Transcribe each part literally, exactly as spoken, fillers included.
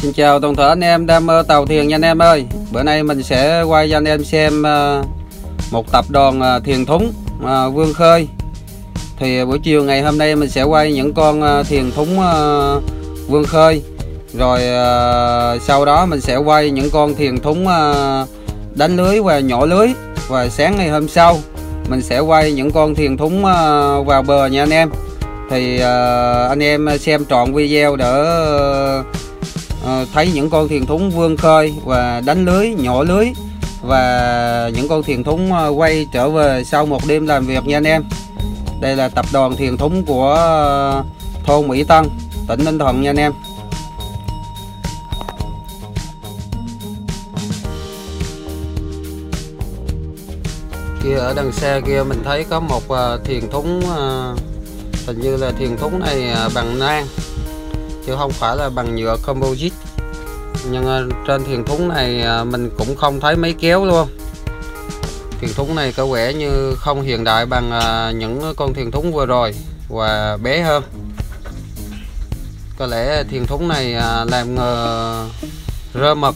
Xin chào toàn thể anh em đam mê tàu thuyền nha anh em ơi. Bữa nay mình sẽ quay cho anh em xem một tập đoàn thuyền thúng vươn khơi. Thì buổi chiều ngày hôm nay mình sẽ quay những con thuyền thúng vươn khơi. Rồi sau đó mình sẽ quay những con thuyền thúng đánh lưới và nhỏ lưới. Và sáng ngày hôm sau mình sẽ quay những con thuyền thúng vào bờ nha anh em. Thì anh em xem trọn video để thấy những con thuyền thúng vươn khơi và đánh lưới, nhỏ lưới và những con thuyền thúng quay trở về sau một đêm làm việc nha anh em. Đây là tập đoàn thuyền thúng của thôn Mỹ Tân, tỉnh Ninh Thuận nha anh em. Kia ở đằng xa kia mình thấy có một thuyền thúng, hình như là thuyền thúng này bằng nang chứ không phải là bằng nhựa composite. Nhưng trên thuyền thúng này mình cũng không thấy máy kéo luôn. Thuyền thúng này có vẻ như không hiện đại bằng những con thuyền thúng vừa rồi và bé hơn. Có lẽ thuyền thúng này làm nghề rơ mật.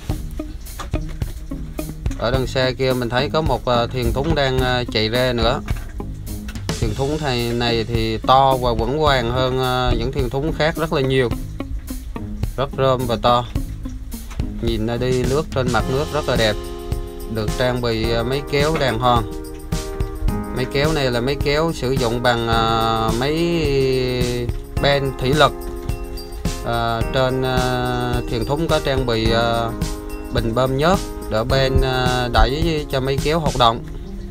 Ở đằng xa kia mình thấy có một thuyền thúng đang chạy ra nữa. Thuyền thúng này, này thì to và vững vàng hơn những thuyền thúng khác rất là nhiều. Rất rôm và to. Nhìn nó đi lướt trên mặt nước rất là đẹp. Được trang bị máy kéo đàng hoàng. Máy kéo này là máy kéo sử dụng bằng máy ben thủy lực. À, trên thuyền thúng có trang bị bình bơm nhớt để ben đẩy cho máy kéo hoạt động.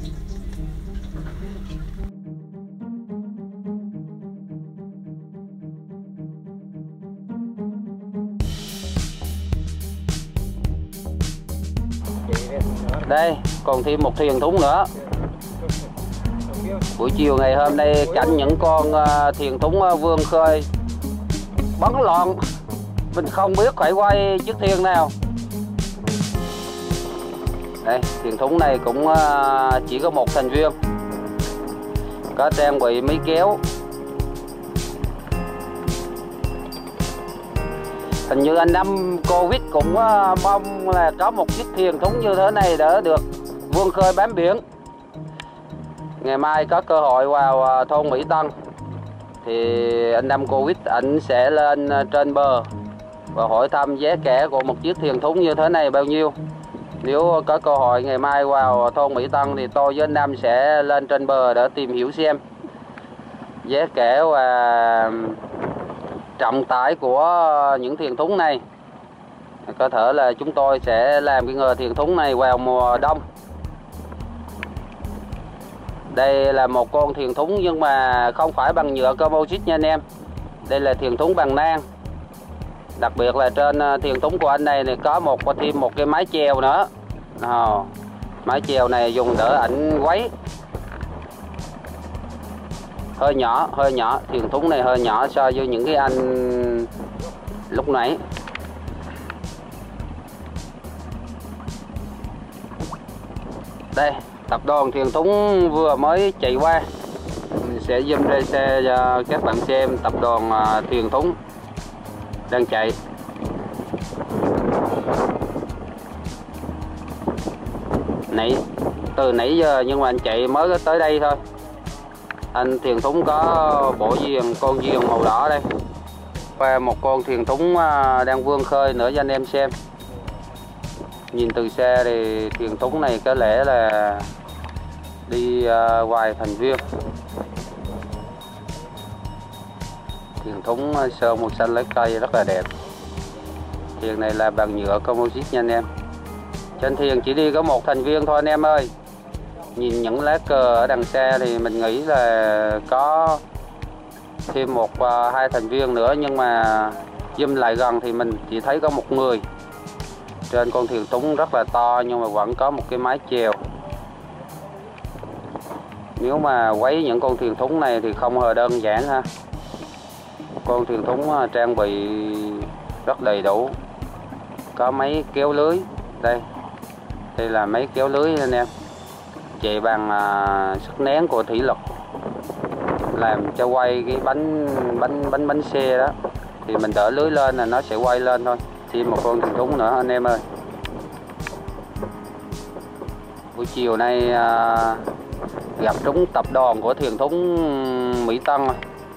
Đây còn thêm một thuyền thúng nữa. Buổi chiều ngày hôm nay cảnh những con thuyền thúng vươn khơi bắn loạn, mình không biết phải quay chiếc thuyền nào. Đây thuyền thúng này cũng chỉ có một thành viên, có trang bị máy kéo. Hình như anh Năm Covid cũng mong là có một chiếc thuyền thúng như thế này để được vươn khơi bám biển. Ngày mai có cơ hội vào thôn Mỹ Tân thì anh Năm Covid ảnh sẽ lên trên bờ và hỏi thăm giá cả của một chiếc thuyền thúng như thế này bao nhiêu. Nếu có cơ hội ngày mai vào thôn Mỹ Tân thì tôi với anh Năm sẽ lên trên bờ để tìm hiểu xem giá cả và trọng tải của những thuyền thúng này. Có thể là chúng tôi sẽ làm cái nghề thuyền thúng này vào mùa đông. Đây là một con thuyền thúng nhưng mà không phải bằng nhựa composite nha anh em. Đây là thuyền thúng bằng nang. Đặc biệt là trên thuyền thúng của anh này thì có một có thêm một cái mái chèo nữa. À, mái chèo này dùng để ảnh quấy. Hơi nhỏ, hơi nhỏ, thuyền thúng này hơi nhỏ so với những cái anh lúc nãy. Đây, tập đoàn thuyền thúng vừa mới chạy qua. Mình sẽ zoom ra xe cho các bạn xem tập đoàn thuyền thúng đang chạy. Nãy từ nãy giờ nhưng mà anh chạy mới tới đây thôi. Anh thuyền thúng có bộ diền, con diền màu đỏ đây. Và một con thuyền thúng đang vươn khơi nữa cho anh em xem. Nhìn từ xa thì thuyền thúng này có lẽ là đi uh, vài thành viên. Thuyền thúng sơn màu xanh lá cây rất là đẹp. Thuyền này là bằng nhựa composite nha anh em. Trên thuyền chỉ đi có một thành viên thôi anh em ơi. Nhìn những lá cờ ở đằng xa thì mình nghĩ là có thêm một uh, hai thành viên nữa, nhưng mà zoom lại gần thì mình chỉ thấy có một người. Trên con thuyền thúng rất là to nhưng mà vẫn có một cái mái chèo. Nếu mà quấy những con thuyền thúng này thì không hề đơn giản ha. Con thuyền thúng trang bị rất đầy đủ. Có máy kéo lưới. Đây. Đây là máy kéo lưới anh em. Chạy bằng uh, sức nén của thủy lực. Làm cho quay cái bánh bánh bánh bánh xe đó thì mình đỡ lưới lên là nó sẽ quay lên thôi. thêm một con thuyền thúng nữa anh em ơi. Buổi chiều nay à, gặp trúng tập đoàn của thuyền thúng Mỹ Tân.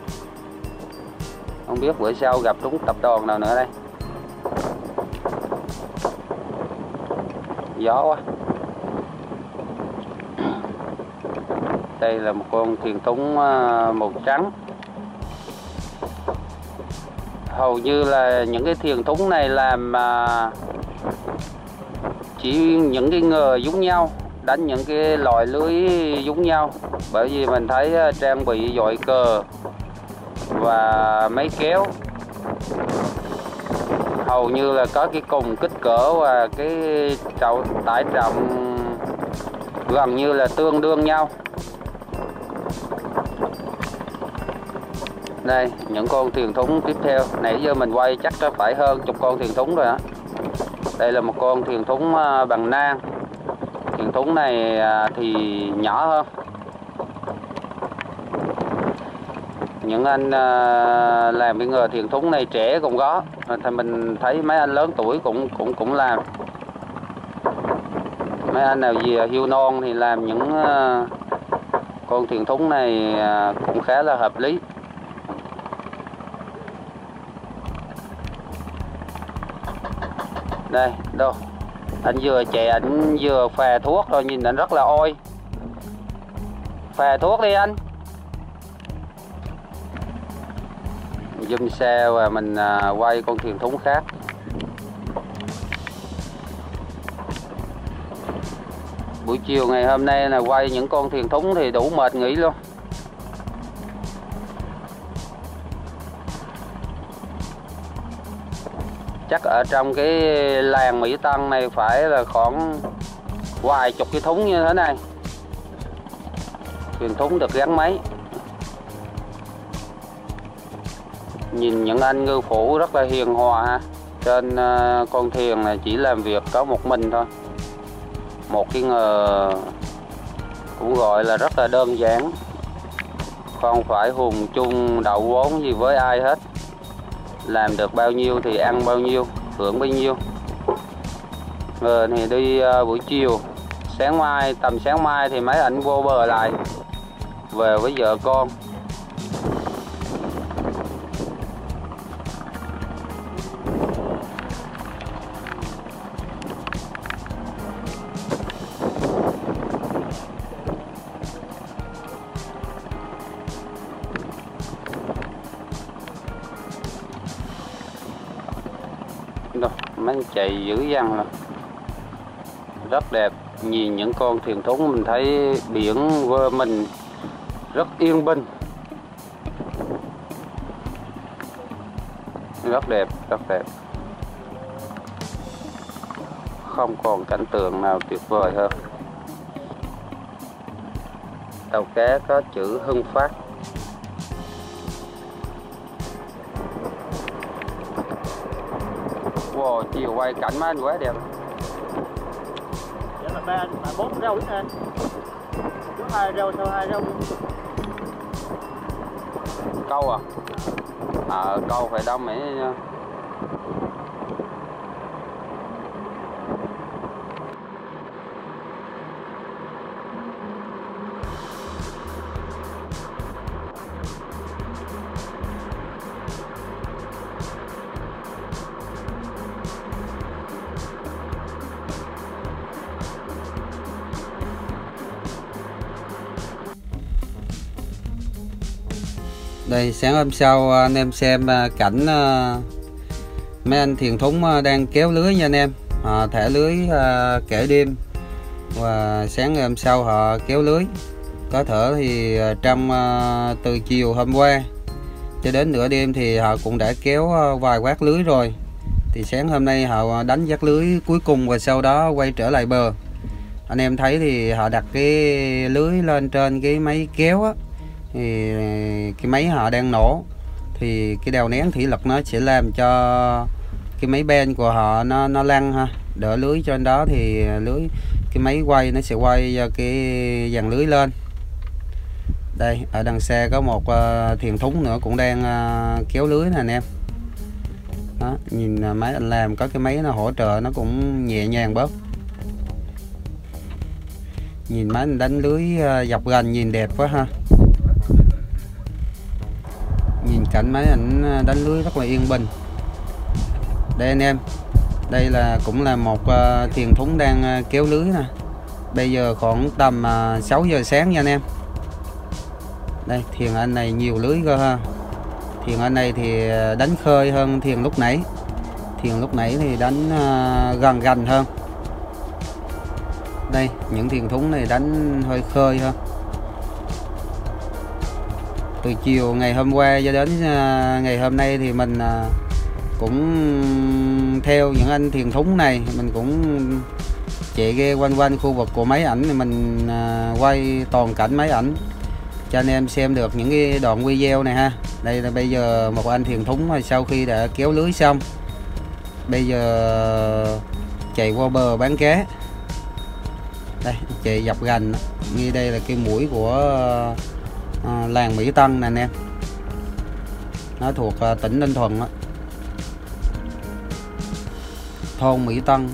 Không biết bữa sau gặp trúng tập đoàn nào nữa đây. Gió quá. Đây là một con thuyền thúng màu trắng. Hầu như là những cái thuyền thúng này làm à, chỉ những cái nghề giống nhau, đánh những cái loại lưới giống nhau. Bởi vì mình thấy trang bị dội cờ và máy kéo hầu như là có cái cùng kích cỡ và cái trọng tải trọng gần như là tương đương nhau. Đây những con thuyền thúng tiếp theo, nãy giờ mình quay chắc có phải hơn chục con thuyền thúng rồi á. Đây là một con thuyền thúng bằng nang. Thuyền thúng này thì nhỏ hơn. Những anh làm cái nghề thuyền thúng này trẻ cũng có, thì mình thấy mấy anh lớn tuổi cũng cũng cũng làm. Mấy anh nào gì hiu non thì làm những con thuyền thúng này cũng khá là hợp lý. Đây, đâu anh vừa chạy anh vừa phè thuốc rồi, nhìn anh rất là oi. Phè thuốc đi anh. Zoom xe và mình quay con thuyền thúng khác. Buổi chiều ngày hôm nay là quay những con thuyền thúng thì đủ mệt nghỉ luôn. Chắc ở trong cái làng Mỹ Tân này phải là khoảng vài chục cái thúng như thế này. Thuyền thúng được gắn máy. Nhìn những anh ngư phủ rất là hiền hòa ha. Trên con thuyền này chỉ làm việc có một mình thôi. Một cái nghề cũng gọi là rất là đơn giản. Không phải hùng chung đậu vốn gì với ai hết. Làm được bao nhiêu thì ăn bao nhiêu, hưởng bấy nhiêu. Rồi thì đi buổi chiều. Sáng mai, tầm sáng mai thì mấy ảnh vô bờ lại. Về với vợ con. Đâu, mấy chạy dữ dằn rồi. Rất đẹp. Nhìn những con thuyền thúng mình thấy biển vơ mình rất yên bình. Rất đẹp, rất đẹp. Không còn cảnh tượng nào tuyệt vời hơn. Tàu cá có chữ Hưng Phát. Wow, chiều quay cảnh mấy anh quá đẹp. Vậy là ba, ba bốn rau ít anh. Trước hai rau, sau hai rau. Câu à? À, câu phải đông mấy. Đây sáng hôm sau anh em xem cảnh mấy anh thuyền thúng đang kéo lưới nha anh em. Họ thả lưới kẻ đêm và sáng ngày hôm sau họ kéo lưới. Có thể thì trong từ chiều hôm qua cho đến nửa đêm thì họ cũng đã kéo vài vát lưới rồi. Thì sáng hôm nay họ đánh vát lưới cuối cùng và sau đó quay trở lại bờ. Anh em thấy thì họ đặt cái lưới lên trên cái máy kéo á, thì cái máy họ đang nổ thì cái đèo nén thủy lực nó sẽ làm cho cái máy ben của họ nó nó lăn ha, đỡ lưới trên đó thì lưới cái máy quay nó sẽ quay cái dàn lưới lên. Đây ở đằng xa có một uh, thuyền thúng nữa cũng đang uh, kéo lưới nè anh em. Đó, nhìn mấy anh làm có cái máy nó hỗ trợ nó cũng nhẹ nhàng bớt. Nhìn mấy anh đánh lưới dọc gành nhìn đẹp quá ha. Nhìn cảnh mấy anh đánh lưới rất là yên bình. Đây anh em, đây là cũng là một uh, thuyền thúng đang uh, kéo lưới nè. Bây giờ khoảng tầm uh, sáu giờ sáng nha anh em. Đây thuyền anh này nhiều lưới cơ ha. Thuyền anh này thì đánh khơi hơn thuyền lúc nãy. Thuyền lúc nãy thì đánh uh, gần gần hơn. Đây những thuyền thúng này đánh hơi khơi hơn. Từ chiều ngày hôm qua cho đến uh, ngày hôm nay thì mình uh, cũng theo những anh thuyền thúng này, mình cũng chạy ghe quanh quanh khu vực của máy ảnh thì mình uh, quay toàn cảnh máy ảnh cho anh em xem được những cái đoạn video này ha. Đây là bây giờ một anh thuyền thúng sau khi đã kéo lưới xong, bây giờ chạy qua bờ bán cá. Đây chạy dọc gành, như đây là cái mũi của uh, làng Mỹ Tân nè anh em, nó thuộc uh, tỉnh Ninh Thuận đó. Thôn Mỹ Tân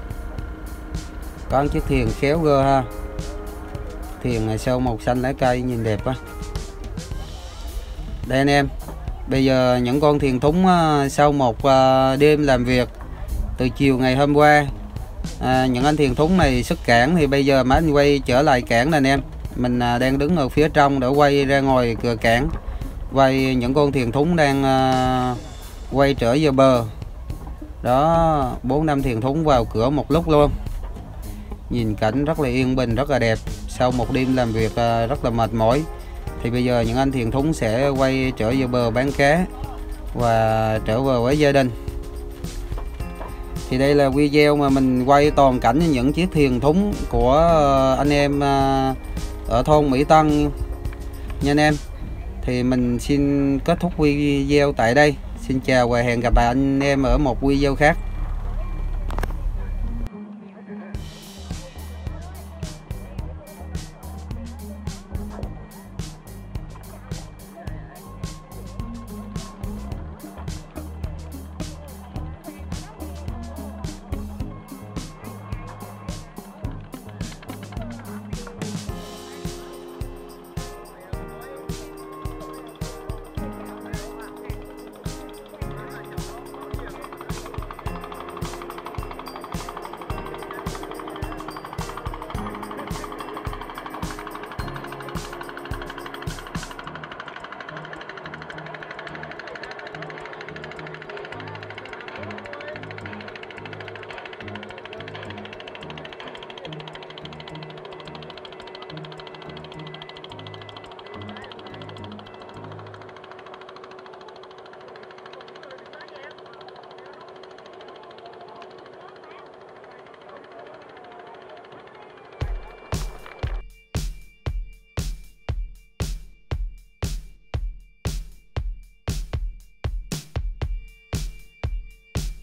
có một chiếc thuyền kéo gơ ha. Thuyền này sau màu xanh lá cây nhìn đẹp quá. Đây anh em, bây giờ những con thuyền thúng uh, sau một uh, đêm làm việc từ chiều ngày hôm qua, à, những anh thuyền thúng này xuất cảng thì bây giờ mấy anh quay trở lại cảng nè anh em. Mình uh, đang đứng ở phía trong để quay ra ngoài cửa cảng, quay những con thuyền thúng đang uh, quay trở về bờ. Đó, bốn năm thuyền thúng vào cửa một lúc luôn. Nhìn cảnh rất là yên bình, rất là đẹp. Sau một đêm làm việc uh, rất là mệt mỏi thì bây giờ những anh thuyền thúng sẽ quay trở về bờ bán cá và trở về với gia đình. Thì đây là video mà mình quay toàn cảnh những chiếc thuyền thúng của anh em ở thôn Mỹ Tân nha anh em. Thì mình xin kết thúc video tại đây. Xin chào và hẹn gặp lại anh em ở một video khác.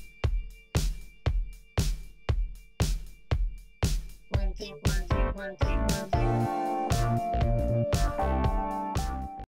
One, two, one, two, one, two.